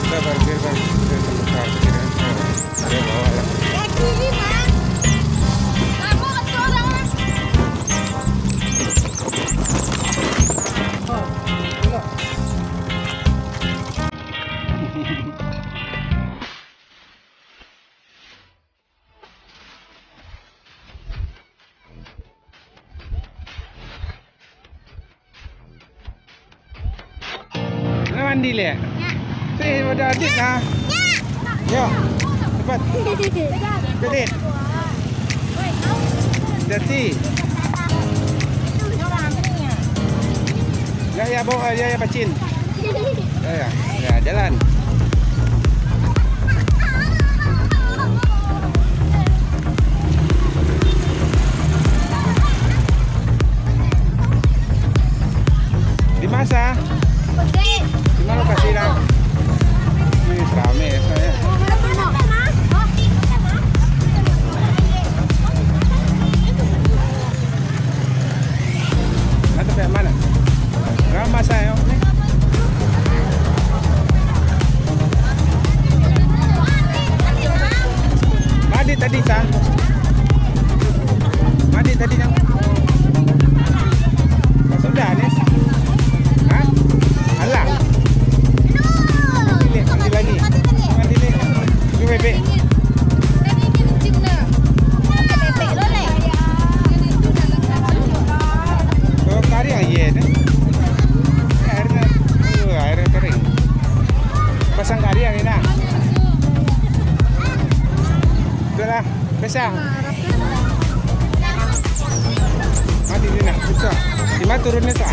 Kita parkir kan, ada bawa lah. Mandi le. Si ada adik nah. Yo. Cepat. Kedit. Jati. Ya bawa ya pacin. Ya jalan. Di masa? Di mana lokasi lah? Ini rame ya saya. Atau kayak mana? Ramah saya. Madi tadi sah. Madi tadi yang. Sudah nih. Hah? Alah. Mandi lagi. Mandi ni. Itu bebek. Oh, kari aja deh. Airnya kering. Pasang kari yang ini. Sudahlah, besar. Mati ni nak, bisa. Di mana turunnya tak?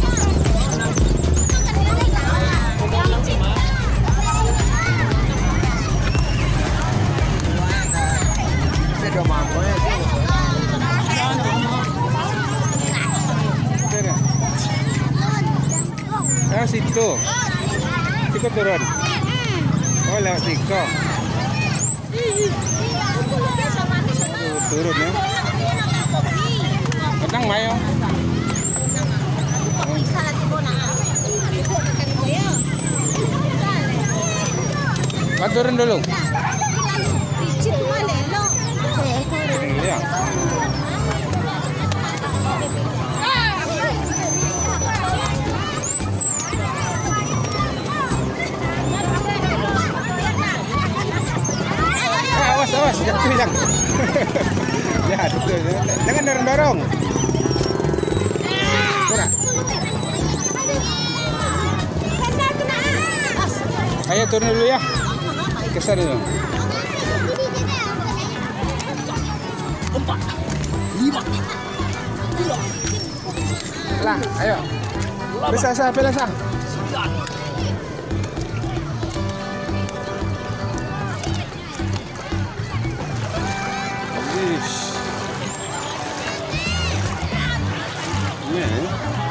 Oh, situ. Situ turun. Oh, lewat situ. Turun ya. Tenang, Mayo. Turun dulu. Ya. Awas, jatuh yang. Ya, betul. Jangan dorong-dorong. Kurang. Ayo turun dulu ya. Kesan dulu. 4, 5, lah, ayo. Bisa sah, pilih sah. 9.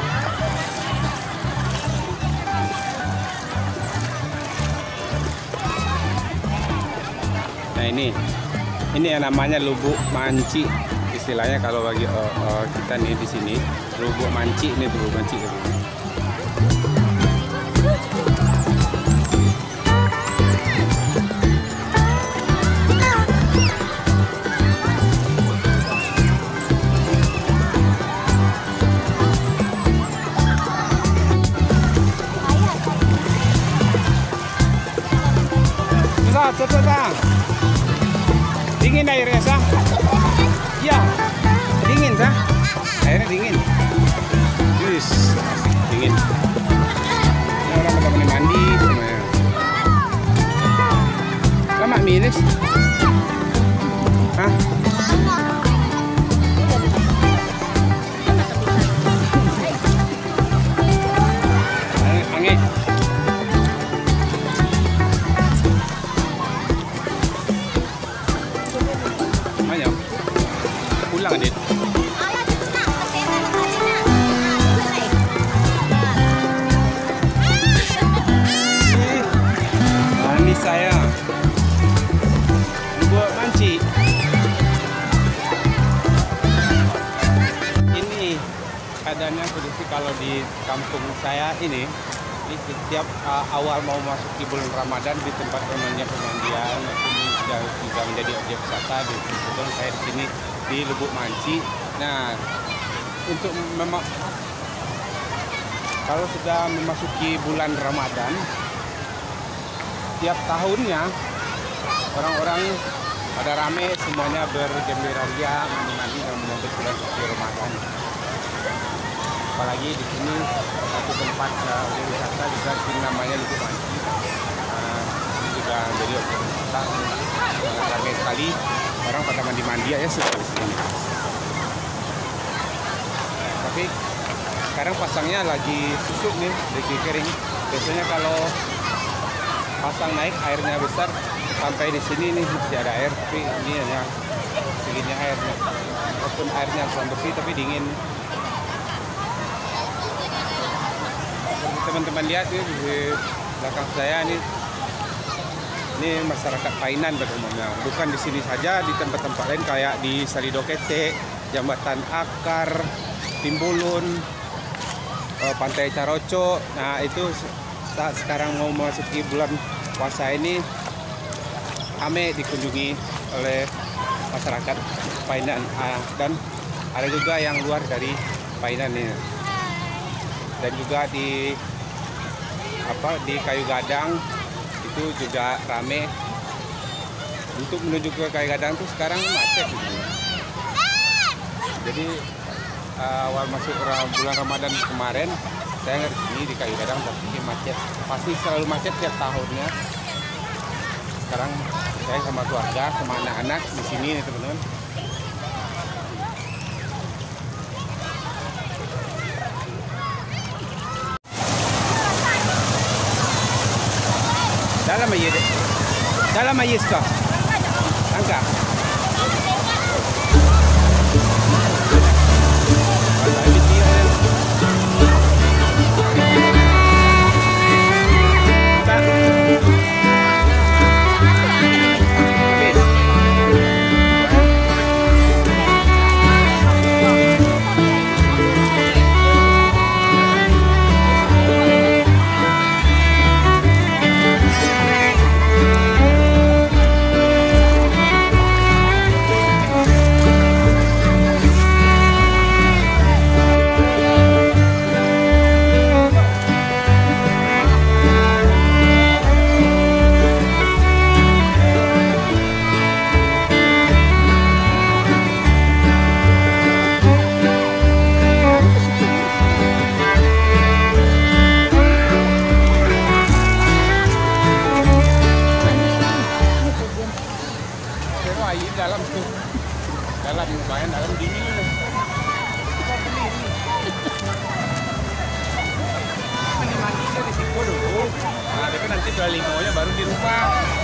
Nah ini yang namanya lubuk manci, istilahnya kalau bagi kita nih di sini lubuk manci, ini lubuk manci. Cepat. Dingin airnya, Sah? Ya, dingin, Sah? Airnya dingin. Yes, dingin. Ini orang pada mandi semuanya. Lama minus? Hah? Angin. Pulang Adit. Manis saya. Buat manci. Ini keadaannya kondisi kalau di kampung saya ini Jadi setiap awal mau masuki bulan Ramadan di tempat pemandian itu juga menjadi objek wisata. Kebetulan saya di sini di Lubuk Manci. Nah, untuk kalau sudah memasuki bulan Ramadan, tiap tahunnya orang-orang pada rame semuanya bergembira ria mandi dan menyambut bulan suci Ramadan. Apalagi di sini satu tempat wisata juga namanya Lubuk Manci. Ini juga menjadi objek wisata. Ramai sekali orang pada mandi-mandi ya suka di sini. Tapi sekarang pasangnya lagi susut nih, lagi kering. Biasanya kalau pasang naik airnya besar sampai di sini nih masih ada air, tapi ini hanya segini airnya. Walaupun airnya kurang bersih tapi dingin. Teman-teman lihat nih di belakang saya ini masyarakat Painan pada umumnya. Bukan di sini saja, di tempat-tempat lain kayak di Salidokete, Jambatan Akar, Timbulun, Pantai Caroco. Nah itu saat sekarang mau memasuki bulan puasa ini ame dikunjungi oleh masyarakat Painan, dan ada juga yang luar dari Painan ini. Dan juga di Kayu Gadang itu juga rame. Untuk menuju ke Kayu Gadang tuh sekarang macet gitu. Jadi awal masuk bulan Ramadan kemarin saya nggak di sini di Kayu Gadang, tapi macet, pasti selalu macet tiap tahunnya. Sekarang saya sama keluarga sama anak-anak di sini nih teman-teman. Dalam aja kah? Angka. Dalam lumayan dalam dingin nih. Kita beli ini. Ini mandinya di situ dulu. Nah, tapi nanti 25-nya baru di rumah.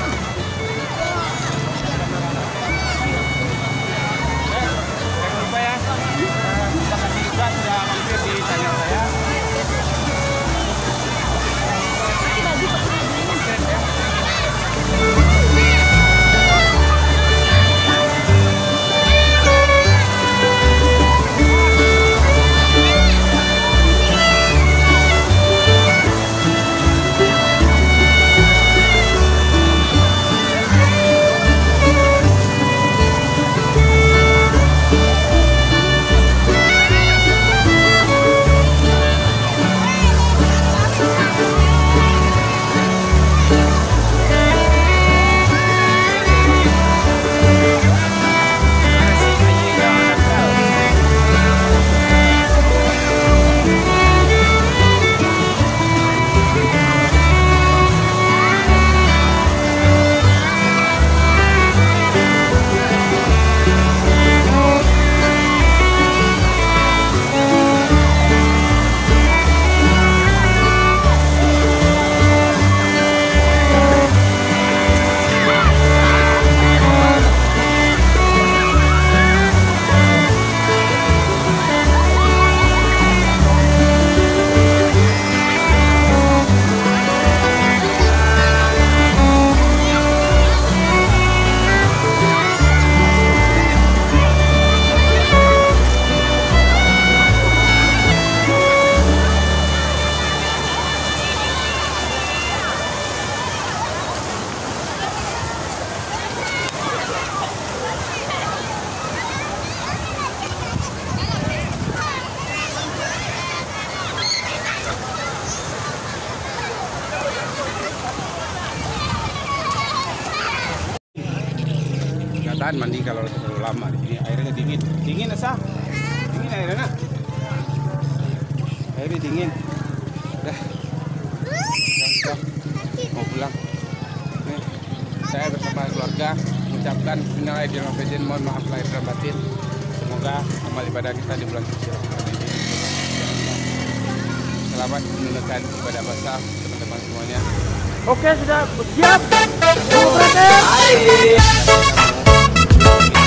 Jangan lupa ya. Terima kasih juga sudah mampir di channel saya. kalau terlalu lama di sini. Airnya dingin. Dingin Asa? Dingin airnya nak? Airnya dingin. Udah. Sudah. Mau pulang. Nih, saya bersama keluarga mengucapkan minal aidin wal faizin, mohon maaf lahir dan batin. Semoga amal ibadah kita di bulan suci Ramadan ini selamat menunaikan ibadah puasa teman-teman semuanya. Oke, sudah siap. Berangkat.